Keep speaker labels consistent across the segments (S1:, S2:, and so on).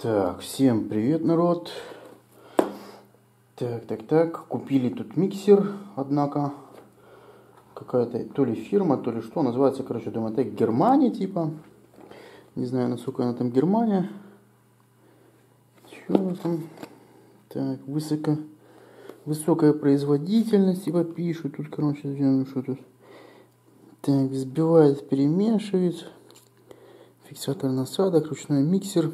S1: Так, всем привет, народ. Так. Купили тут миксер, однако какая-то то ли фирма, то ли что. Называется, короче, думаю, это Германия типа. Не знаю, насколько она там Германия. Что там? Так, высокая производительность, типа пишут. Тут, короче, что тут? Так, взбивает, перемешивает. Фиксатор насадок, ручной миксер.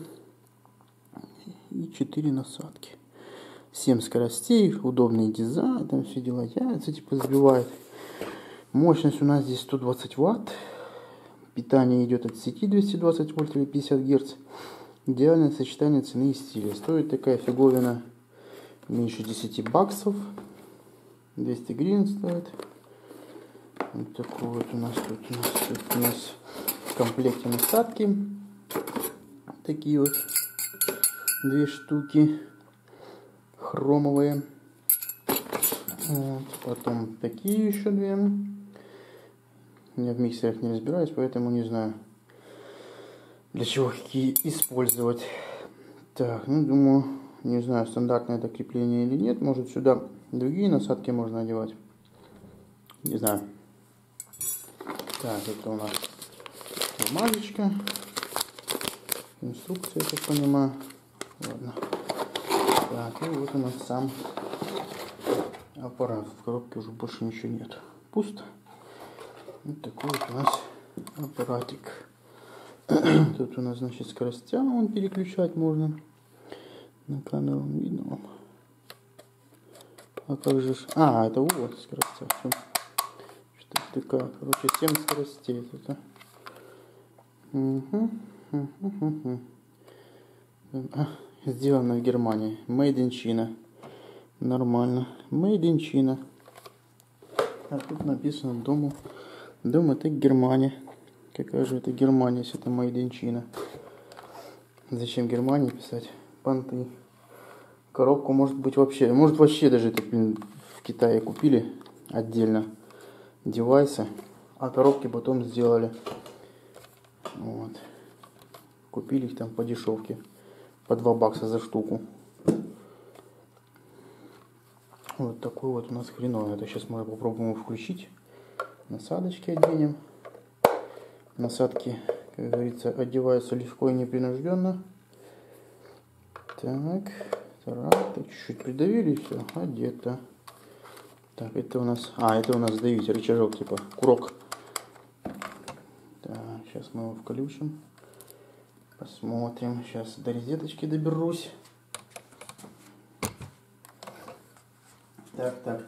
S1: И 4 насадки. 7 скоростей, удобный дизайн, там все дела, яйца типа сбивает. Мощность у нас здесь 120 ватт. Питание идет от сети 220 вольт или 50 герц. Идеальное сочетание цены и стиля. Стоит такая фиговина меньше 10 баксов. 200 гривен стоит. Вот такой вот у нас тут у нас в комплекте насадки. Такие вот 2 штуки хромовые. Вот. Потом такие еще 2. Я в миксерах не разбираюсь, поэтому не знаю, для чего какие использовать. Так, ну думаю, не знаю, стандартное это крепление или нет. Может, сюда другие насадки можно одевать. Не знаю. Так, это у нас бумажечка. Инструкция, я так понимаю. Ладно. Так, и вот у нас сам аппарат. В коробке уже больше ничего нет. Пусто. Вот такой вот у нас аппаратик. Тут у нас, значит, скоростя он переключать можно. На камеру видно вам. А как же... А, это вот скоростя. Что-то такая, короче, 7 скоростей. Это. Сделано в Германии. Made in China. Нормально. Made in China. А тут написано дом это Германия. Какая же это Германия, если это Made in China? Зачем Германии писать? Понты. Коробку может вообще даже это, в Китае купили отдельно девайсы, а коробки потом сделали. Вот. Купили их там по дешевке. По 2 бакса за штуку. Вот такой вот у нас хреновый. Это сейчас мы попробуем включить. Насадочки оденем. Насадки, как говорится, одеваются легко и непринужденно. Так, чуть-чуть придавили и все, одето. Так, это у нас, давите, рычажок типа, курок. Так, сейчас мы его включим. Посмотрим. Сейчас до розеточки доберусь. Так.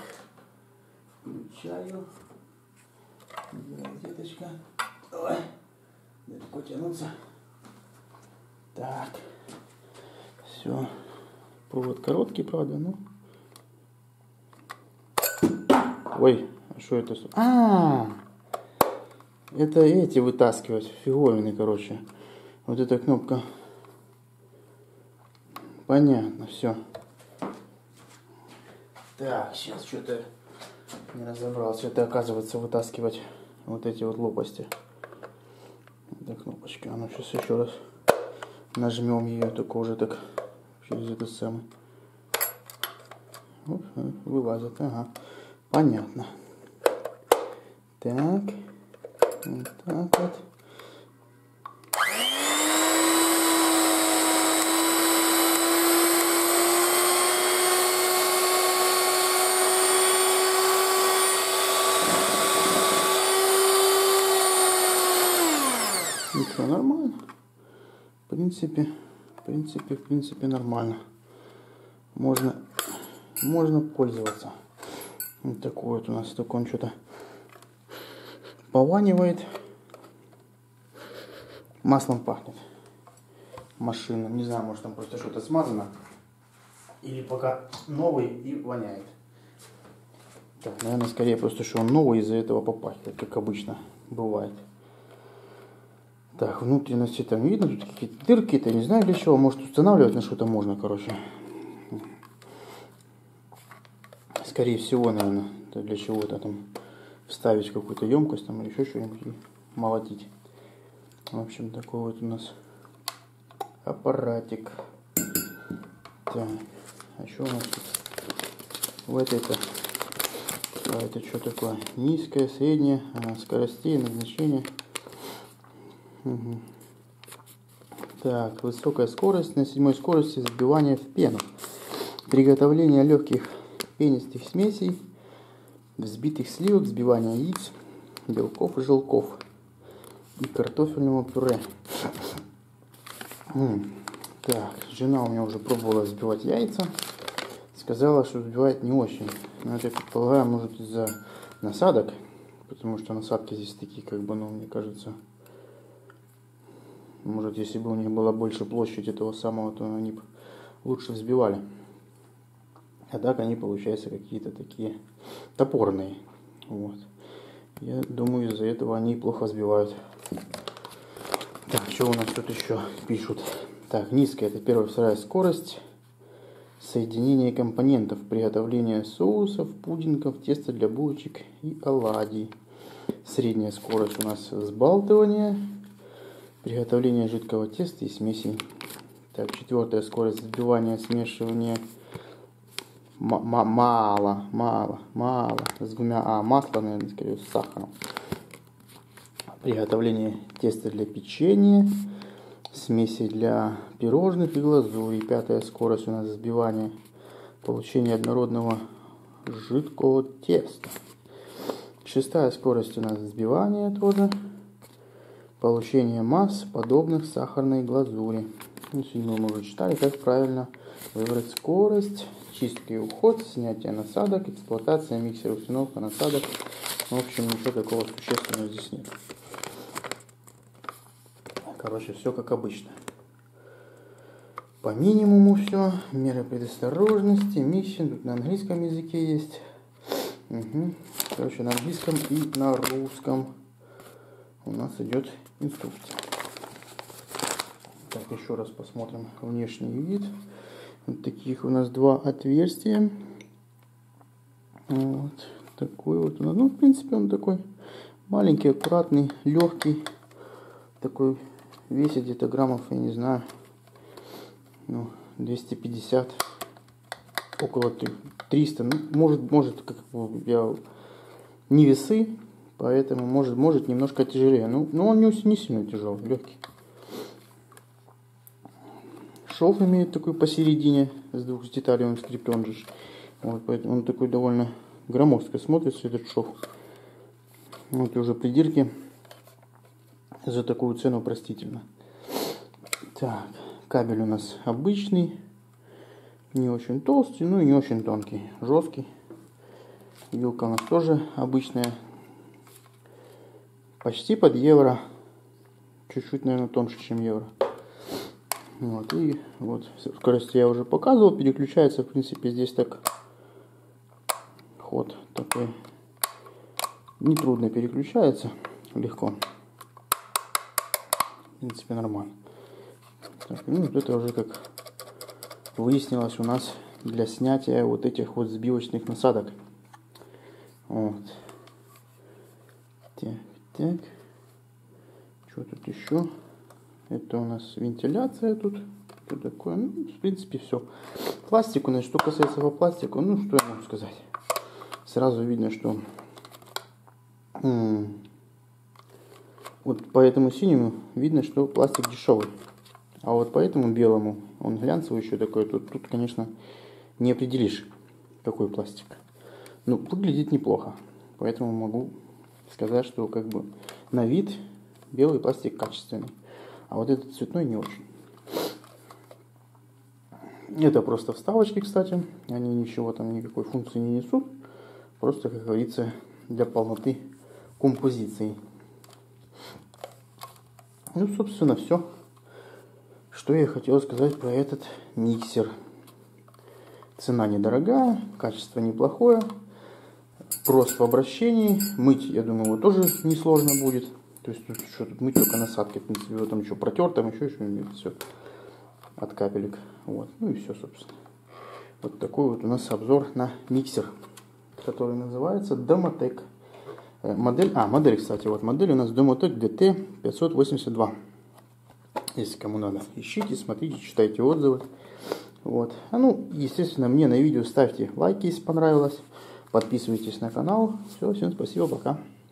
S1: Включаю. Где розеточка? Ой, далеко тянуться. Так. Все. Провод короткий, правда, ну. Ой, а что это? Это эти вытаскивать. Фиговины, короче. Вот эта кнопка. Понятно, все. Так, сейчас что-то не разобрался. Это, оказывается, вытаскивать вот эти вот лопасти. Это кнопочка. А ну сейчас еще раз нажмем ее, только уже так через это самое. Вот, вылазит. Ага. Понятно. Так. Вот так вот. Все нормально. В принципе нормально. Можно пользоваться. Вот такой вот у нас, только он что-то пованивает. Маслом пахнет. Машина. Не знаю, может там просто что-то смазано. Или пока новый и воняет. Так, наверное, скорее просто, что он новый, из-за этого попахивает, как обычно бывает. Так, внутренности там видно, тут какие-то дырки, это не знаю для чего, может устанавливать на что-то можно, короче. Скорее всего, наверное, для чего-то там вставить какую-то емкость там или еще что-нибудь и молотить. В общем, такой вот у нас аппаратик. Так, а что у нас тут? Вот это. А это что такое? Низкое, среднее, скоростей, назначение. Угу. Так, высокая скорость на 7 скорости взбивания в пену. Приготовление легких пенистых смесей, взбитых сливок, взбивание яиц, белков и желтков и картофельного пюре. Так, жена у меня уже пробовала взбивать яйца. Сказала, что взбивает не очень. Но это, я предполагаю, может из-за насадок. Потому что насадки здесь такие, как бы, ну, мне кажется... Может, если бы у них была больше площадь этого самого, то они бы лучше взбивали. А так они, получаются, какие-то такие топорные. Вот. Я думаю, из-за этого они плохо взбивают. Так, что у нас тут еще пишут? Так, низкая, это первая, вторая скорость. Соединение компонентов. Приготовление соусов, пудингов, теста для булочек и оладий. Средняя скорость у нас взбалтывание. Приготовление жидкого теста и смесей. Так, четвертая скорость взбивания, смешивания. Мало. С двумя масло, наверное, скорее, с сахаром. Приготовление теста для печенья. Смеси для пирожных и глазури. Пятая скорость у нас взбивания. Получение однородного жидкого теста. Шестая скорость у нас взбивания тоже. Получение масс, подобных сахарной глазури. Сегодня мы уже читали, как правильно выбрать скорость, чистка и уход, снятие насадок, эксплуатация миксера, установка насадок. В общем, ничего такого существенного здесь нет. Короче, все как обычно. По минимуму все. Меры предосторожности, миксинг. Тут на английском языке есть. Угу. Короче, на английском и на русском у нас идет инструкция. Так, еще раз посмотрим внешний вид. Вот таких у нас два отверстия. Вот такой вот. Ну, в принципе, он такой маленький, аккуратный, легкий. Такой весит где-то граммов, я не знаю, ну, 250, около 300. Ну, может, как я не весы, поэтому может немножко тяжелее. Ну, но он не сильно тяжелый, легкий. Шов имеет такой посередине, с двух деталей он скреплен же. Вот, поэтому он такой довольно громоздко смотрится, этот шов. Вот уже придирки за такую цену простительно. Так, кабель у нас обычный, не очень толстый, ну и не очень тонкий, жесткий. Вилка у нас тоже обычная, почти под евро, чуть-чуть, наверное, тоньше, чем евро. Вот, и вот скорость я уже показывал, переключается, в принципе, здесь так ход такой, нетрудно переключается, легко. В принципе, нормально. Так, ну, это уже, как выяснилось, у нас для снятия вот этих вот сбивочных насадок. Вот. Так. Что тут еще? Это у нас вентиляция тут. Что такое? Ну, в принципе, все. Пластик у нас, что касается по пластику, ну, что я могу сказать? Сразу видно, что вот по этому синему видно, что пластик дешевый. А вот по этому белому, он глянцевый еще такой. Тут, конечно, не определишь, какой пластик. Ну, выглядит неплохо. Поэтому могу сказать, что как бы на вид белый пластик качественный. А вот этот цветной не очень. Это просто вставочки, кстати. Они ничего там, никакой функции не несут. Просто, как говорится, для полноты композиции. Ну, собственно, все, что я хотел сказать про этот миксер. Цена недорогая, качество неплохое, прост в обращении. Мыть, я думаю, его тоже несложно будет. То есть тут что тут мыть, только насадки, в принципе, его там еще протер, там еще все от капелек. Вот, ну и все, собственно. Вот такой вот у нас обзор на миксер, который называется Domoteq. Модель, кстати, вот модель у нас Domoteq DT582. Если кому надо, ищите, смотрите, читайте отзывы. Вот. Ну, естественно, мне на видео ставьте лайки, если понравилось. Подписывайтесь на канал. Все, всем спасибо, пока.